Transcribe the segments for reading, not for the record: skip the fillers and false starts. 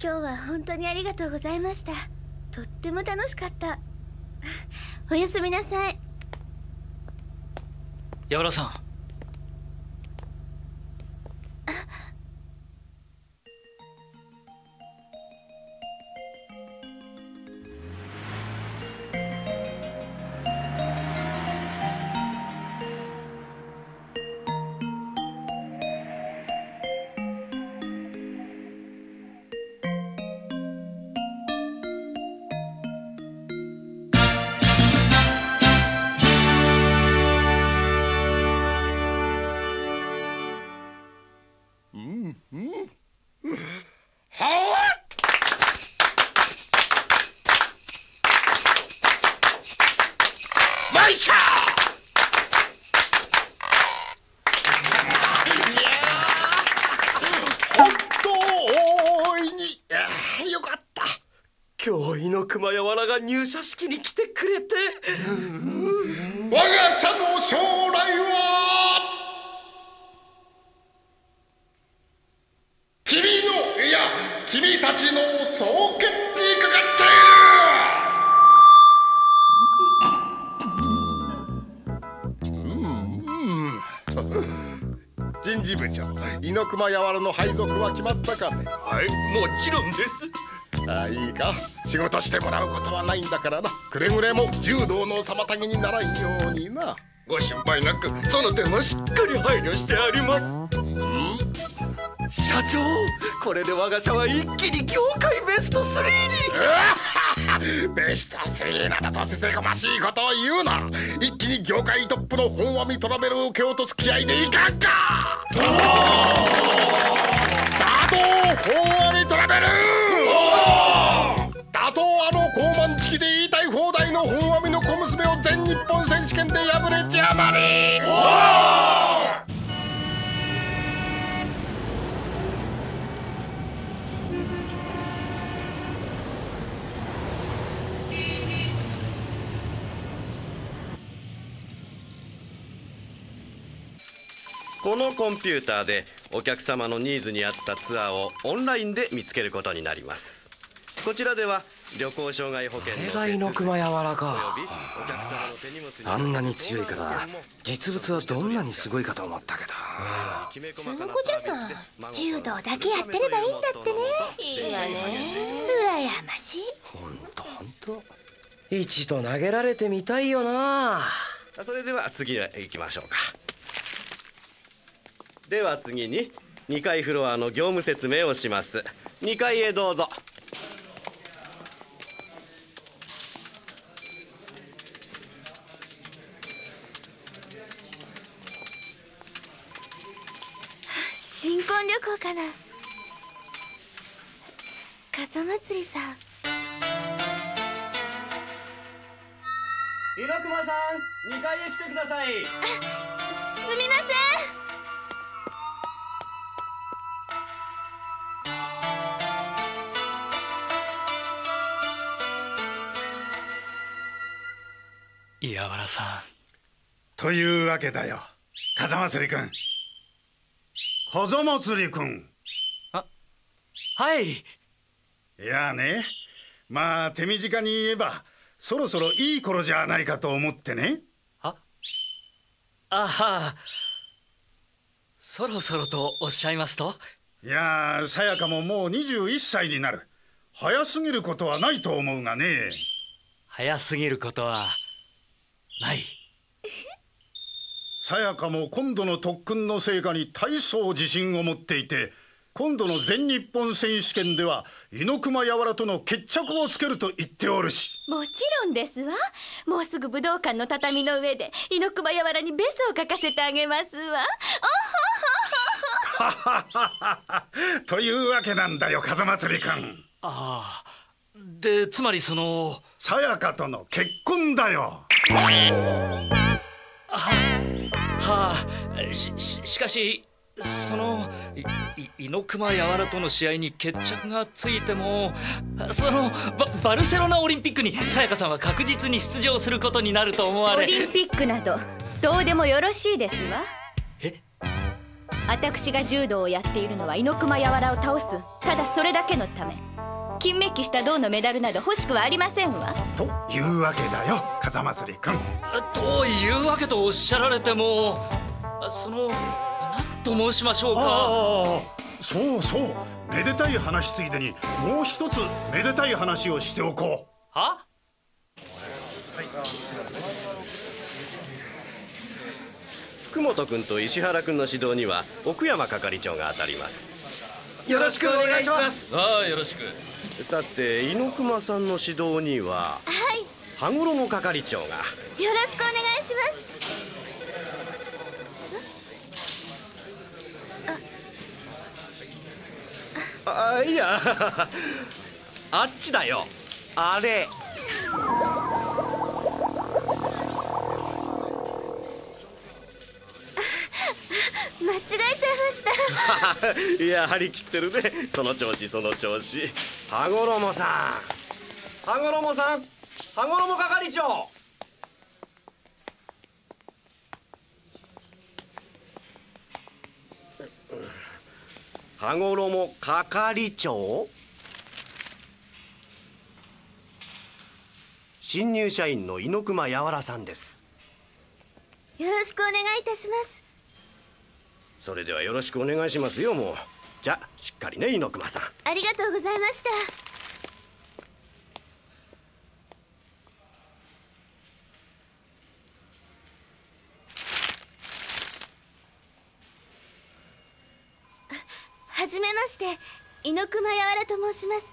今日は本当にありがとうございました。とっても楽しかった。おやすみなさい。 矢原さん。 今日猪熊やわらが入社式に来てくれて、 我が社の将来は君の、いや君たちの双剣にかかっている。人事部長、猪熊やわらの配属は決まったかね。 はい、もちろんです。 いいか、仕事してもらうことはないんだからな。くれぐれも柔道の妨げにならんようにな。 ご心配なく、その点はしっかり配慮してあります。社長、これで我が社は一気に業界ベスト3 にベスト3などとせせこましいことを言うな。一気に業界トップの本阿弥トラベルを受け落とす気合いでいかんか。打倒本阿弥トラベル、打倒あの高慢チキで言いたい放題の本阿弥の小娘を全日本選手権で破れちゃまり。 このコンピューターでお客様のニーズに合ったツアーをオンラインで見つけることになります。こちらでは旅行障害保険のあれが猪熊やわらか。あんなに強いから実物はどんなにすごいかと思ったけど。 その子じゃない。柔道だけやってればいいんだってね。いいわね。羨ましい。 ほんと一度投げられてみたいよな。 それでは次へ行きましょうか。では次に2階フロアの業務説明をします。2階へどうぞ。 新婚旅行かな。風祭りさん。 猪熊さん、2階へ来てください。 すみません。 矢原さん。 というわけだよ、風祭りくん。風祭りくん。 はい。 いやね、まあ手短に言えばそろそろいい頃じゃないかと思ってね。 そろそろとおっしゃいますと。 いや、さやかももう21歳になる。早すぎることはないと思うがね。 早すぎることはない。 さやかも今度の特訓の成果に大層自信を持っていて、今度の全日本選手権では猪熊やわらとの決着をつけると言っておるし。 もちろんですわ。もうすぐ武道館の畳の上で猪熊やわらにベスを書かせてあげますわ。 というわけなんだよ、風祭りくん。 で、つまりそのさやかとの結婚だよ。 しかしその猪熊やわらとの試合に決着がついても、そのバルセロナオリンピックにさやかさんは確実に出場することになると思われ。 オリンピックなどどうでもよろしいですわ。 私が柔道をやっているのは猪熊柔を倒す、ただそれだけのため。金メッキした銅のメダルなど欲しくはありませんわ。 というわけだよ、風祭りくん。 というわけとおっしゃられても、何と申しましょうか。 そうそう、めでたい話ついでにもう一つめでたい話をしておこう。 は？ 福本君と石原君の指導には奥山係長が当たります。 よろしくお願いします。 ああ、よろしく。さて、猪熊さんの指導には、 はい、 羽衣係長が。 よろしくお願いします。いやあっちだよ、あれ。 間違えちゃいました。 いや、張り切ってるね。その調子、その調子。羽衣さん、羽衣さん、羽衣係長。羽衣係長。新入社員の猪熊柔さんです。 よろしくお願いいたします。 それではよろしくお願いしますよ。もうじゃあしっかりね、猪熊さん。 ありがとうございました。はじめまして、猪熊柔と申します。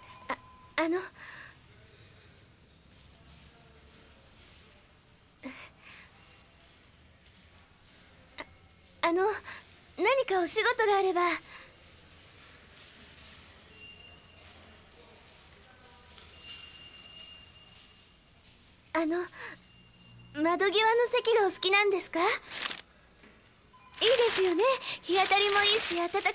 何かお仕事があれば。窓際の席がお好きなんですか？いいですよね。日当たりもいいし暖かくって。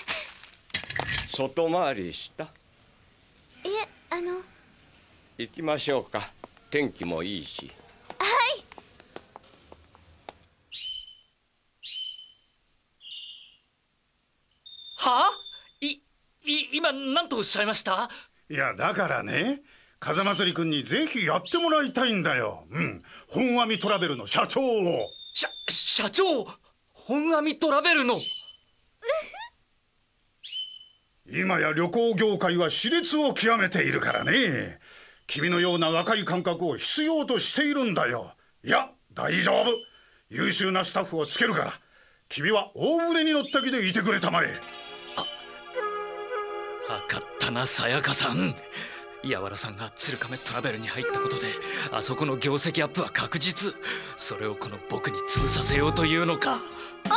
外回りした？ いえ、 行きましょうか。天気もいいし。 はい。 はあ？今何とおっしゃいました？ いや、だからね、風祭りくんにぜひやってもらいたいんだよ。本阿弥トラベルの社長を。 社長、本阿弥トラベルの。 今や旅行業界は熾烈を極めているからね。君のような若い感覚を必要としているんだよ。いや、大丈夫。優秀なスタッフをつけるから、君は大船に乗った気でいてくれたまえ。 分かったな、さやかさん。柔さんが鶴亀トラベルに入ったことで、あそこの業績アップは確実。それをこの僕に潰させようというのか。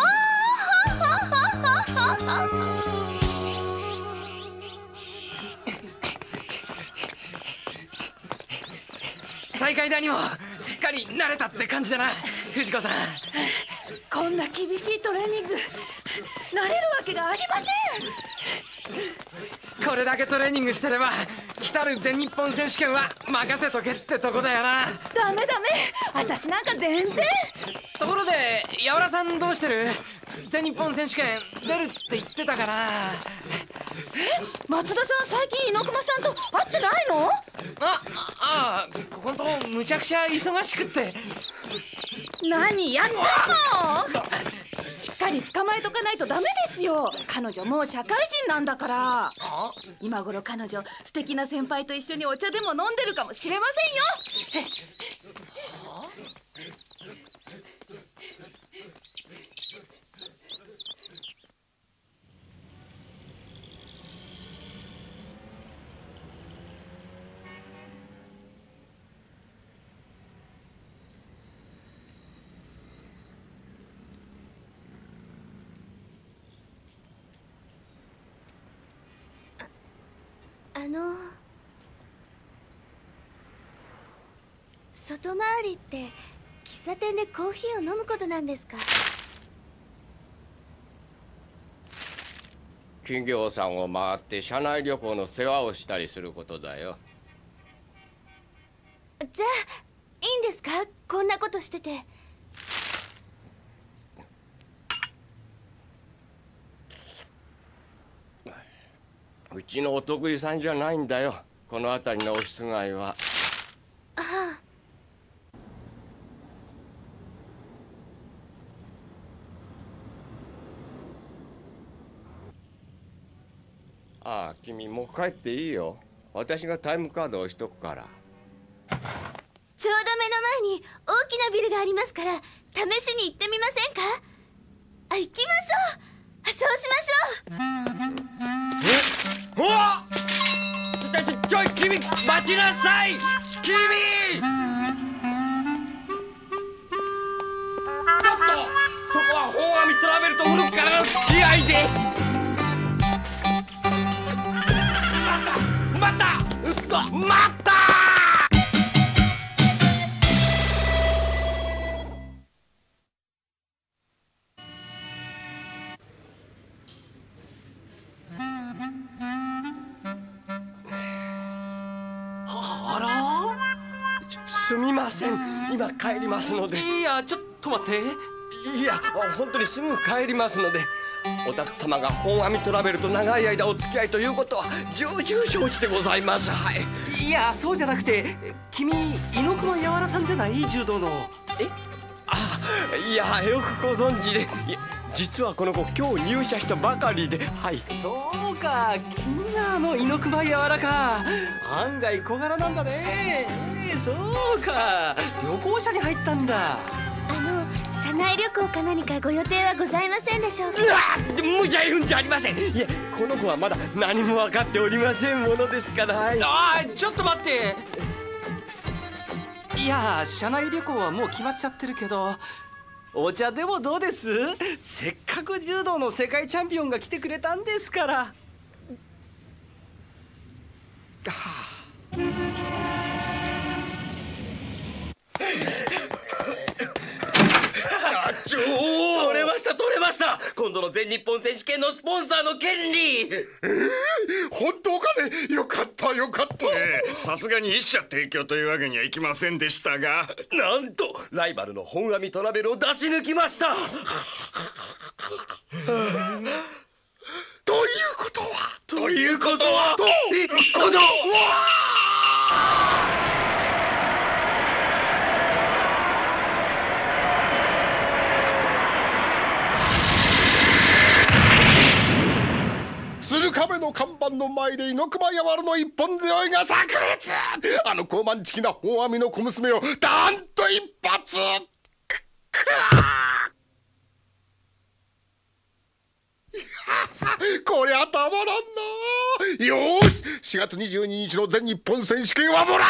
再開だにもすっかり慣れたって感じだな、藤子さん。 こんな厳しいトレーニング慣れるわけがありません。 これだけトレーニングしてれば来たる全日本選手権は任せとけってとこだよな。 ダメ私なんか全然。 ところで柔さんどうしてる？全日本選手権出るって言ってたかな。 松田さん、最近猪熊さんと会ってないの？ ここんとこむちゃくちゃ忙しくって。 何やってんの？しっかり捕まえとかないとダメですよ。彼女もう社会人なんだから。今頃彼女素敵な先輩と一緒にお茶でも飲んでるかもしれませんよ。 外回りって喫茶店でコーヒーを飲むことなんですか？ 企業さんを回って社内旅行の世話をしたりすることだよ。 じゃあいいんですか？こんなことしてて。 うちのお得意さんじゃないんだよ、この辺りのオフィス街は。ああ、君もう帰っていいよ。私がタイムカードを押しとくから。 ちょうど目の前に大きなビルがありますから、試しに行ってみませんか？行きましょう。そうしましょう。 おわちょい君待ちなさい。君ちょっとそこは本阿弥トラベルと古くからの付き合いで。待ったすみません、今帰りますので。 いや、ちょっと待って。 いや、本当にすぐ帰りますので。お宅様が本阿弥トラベルと長い間お付き合いということは重々承知でございます。はい。 いや、そうじゃなくて、君猪熊やわらさんじゃない？柔道の。 いや、よくご存知で。いや、実はこの子今日入社したばかりで。はい。 そうか、君が猪熊やわらか。案外小柄なんだね。そうか、旅行者に入ったんだ。 社内旅行か何かご予定はございませんでしょうか？ 無茶言うんじゃありません。いえ、この子はまだ何も分かっておりませんものですから。はい。 ちょっと待って。いや、社内旅行はもう決まっちゃってるけど、お茶でもどうです？せっかく柔道の世界チャンピオンが来てくれたんですから。 社長、取れました。今度の全日本選手権のスポンサーの権利。 本当かね。よかったよかった。 さすがに一社提供というわけにはいきませんでしたが、 なんとライバルの本阿弥トラベルを出し抜きました。 ということは鶴亀の看板の前で猪熊やわらの一本背負いが炸裂。あの高慢ちきな本阿弥の小娘をダンと一発。こりゃたまらんな。よーし、4月22日の全日本選手権はもらった。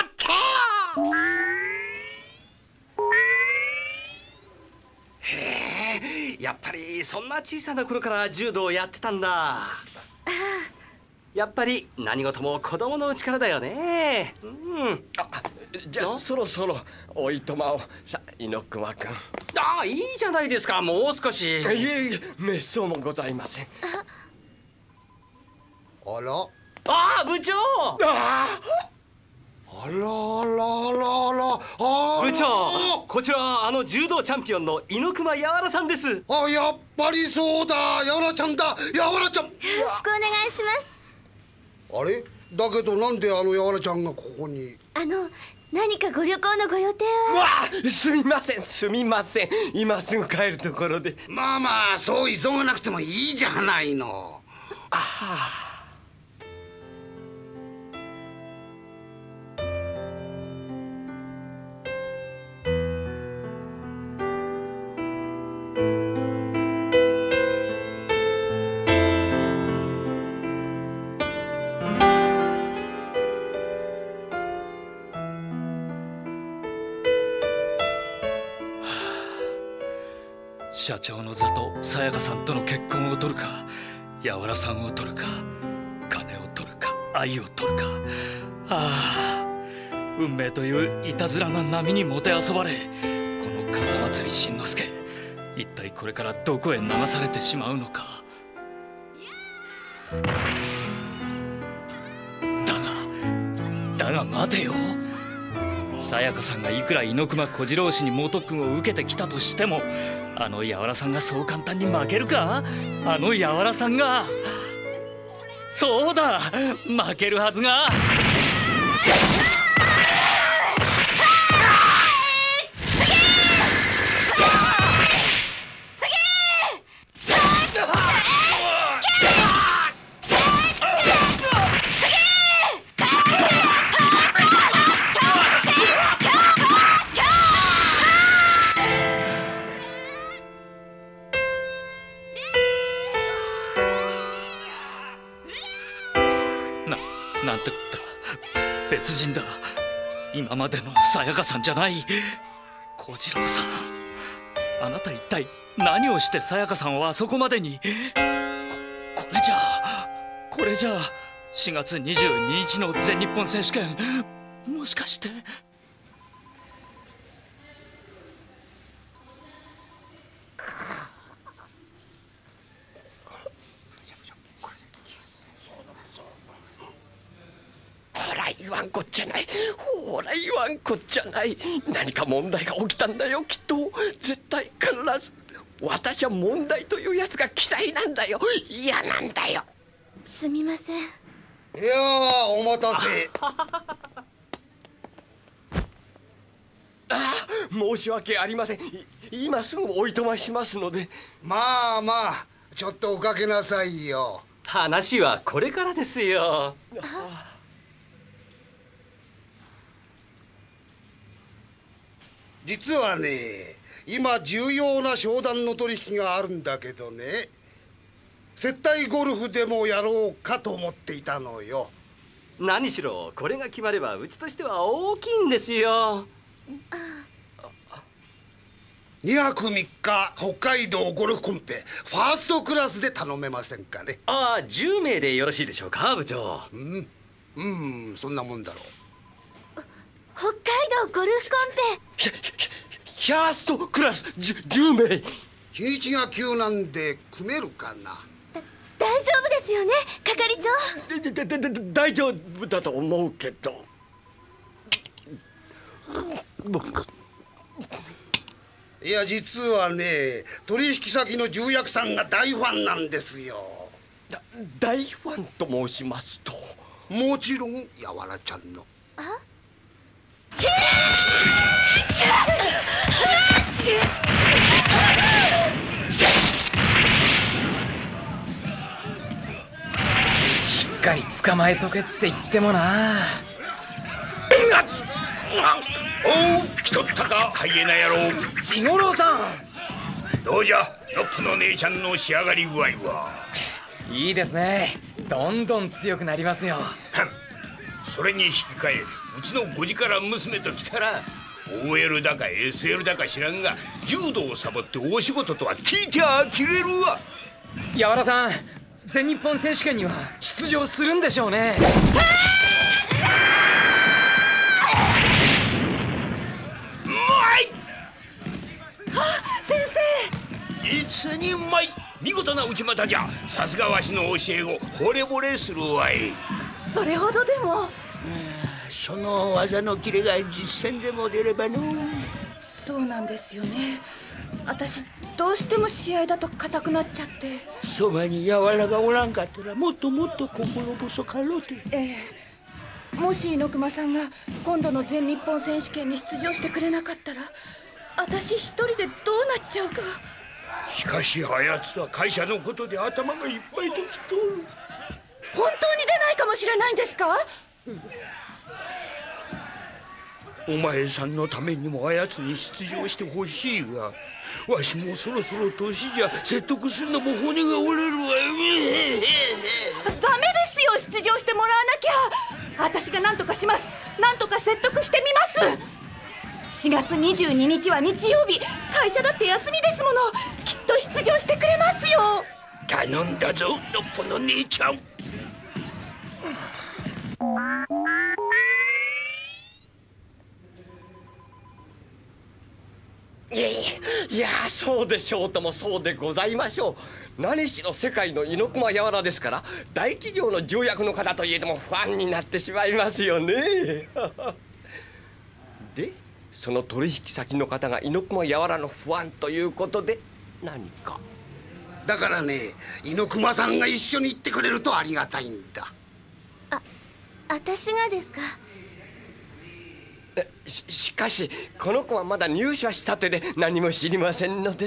へえ、やっぱりそんな小さな頃から柔道をやってたんだ。やっぱり何事も子供のうちからだよね。 じゃあそろそろおいとまを。さあ、猪熊君。 いいじゃないですか、もう少し。 いえ、めっそうもございません。 あら、 部長。部長、こちらは柔道チャンピオンの猪熊やわらさんです。 やっぱりそうだ。やわらちゃんだ。やわらちゃん、よろしくお願いします。 あれだけど、なんでやわらちゃんがここに？ 何かご旅行のご予定は？ すみません。今すぐ帰るところで。 まあそう急がなくてもいいじゃないの。 社長の座とさやかさんとの結婚を取るか、やわらさんを取るか、金を取るか、愛を取るか。運命といういたずらな波にもてあそばれ、この風祭りしんのすけ、一体これからどこへ流されてしまうのか。だが待てよ。さやかさんがいくら猪熊小次郎氏に猛特訓を受けてきたとしても、やわらさんがそう簡単に負けるか。やわらさんが。 そうだ、負けるはずが。なんてこった。別人だ。今までのさやかさんじゃない。小次郎さん、あなた一体何をしてさやかさんをあそこまでに。これじゃあ4月22日の全日本選手権、もしかして。 ほら言わんこっちゃない、ほら言わんこっちゃない。何か問題が起きたんだよ、きっと。絶対必ず。私は問題というやつが嫌いなんだよ、嫌なんだよ。 すみません。 いやー、お待たせ。 申し訳ありません。今すぐおいとましますので。 まあまあ、ちょっとおかけなさいよ。 話はこれからですよ。 実はね、今重要な商談の取引があるんだけどね、接待ゴルフでもやろうかと思っていたのよ。 何しろこれが決まればうちとしては大きいんですよ。 2泊3日北海道ゴルフコンペファーストクラスで頼めませんかね。 ああ、10名でよろしいでしょうか、部長。 そんなもんだろう。 北海道ゴルフコンペ。 ファーストクラス 10名。 日にちが急なんで組めるかな。 大丈夫ですよね、係長。 大丈夫だと思うけど。 いや、実はね、取引先の重役さんが大ファンなんですよ。 大ファンと申しますと。 もちろんやわらちゃんの。 しっかり捕まえとけって言ってもな。 おう、来とったか、ハイエナ野郎。 千五郎さん、どうじゃ、ノッポの姉ちゃんの仕上がり具合は。 いいですね、どんどん強くなりますよ。 それに引き換え、うちの5時から娘と来たら OL だか SL だか知らんが柔道をサボって大仕事とは聞いてあきれるわ。 やわらさん、全日本選手権には出場するんでしょうね。 先生、 実にうまい。見事な内股じゃ。さすがわしの教え子、惚れ惚れするわい。 それほどでも。 その技のキレが実践でも出ればの。 そうなんですよね。私どうしても試合だと硬くなっちゃって。 そばにやわらがおらんかったらもっともっと心細かろうて。 もし猪熊さんが今度の全日本選手権に出場してくれなかったら、私一人でどうなっちゃうか。 しかしあやつは会社のことで頭がいっぱいできとる。 本当に出ないかもしれないんですか？ お前さんのためにもあやつに出場してほしいが、わしもそろそろ年じゃ説得するのも骨が折れるわ。 ダメですよ、出場してもらわなきゃ。私が何とかします。何とか説得してみます。4月22日は日曜日、会社だって休みですもの。きっと出場してくれますよ。 頼んだぞ、ノッポの兄ちゃん。 いや、そうでしょうともそうでございましょう。何しろ世界の猪熊やわらですから、大企業の重役の方といえどもファンになってしまいますよね。で、その取引先の方が猪熊やわらのファンということで何か。 だからね、猪熊さんが一緒に行ってくれるとありがたいんだ。 私がですか？ しかしこの子はまだ入社したてで何も知りませんので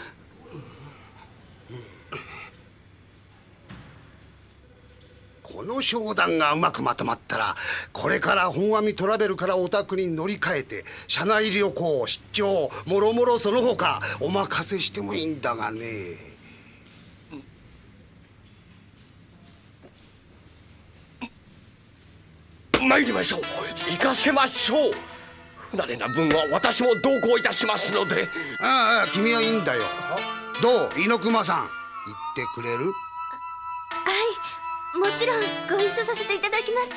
この商談がうまくまとまったら、これから本阿弥トラベルからお宅に乗り換えて社内旅行、出張、もろもろその他お任せしてもいいんだがね。 参りましょう。行かせましょう。不慣れな分は私も同行いたしますので。 ああ、君はいいんだよ。どう、猪熊さん、行ってくれる？ はい、もちろんご一緒させていただきます。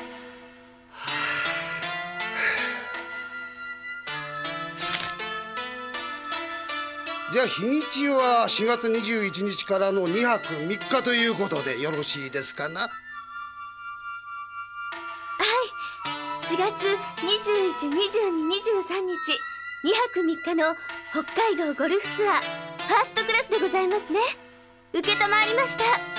じゃあ日にちは4月21日からの2泊3日ということでよろしいですかな？ はい、4月21、22、23日2泊3日の北海道ゴルフツアーファーストクラスでございますね。承りました。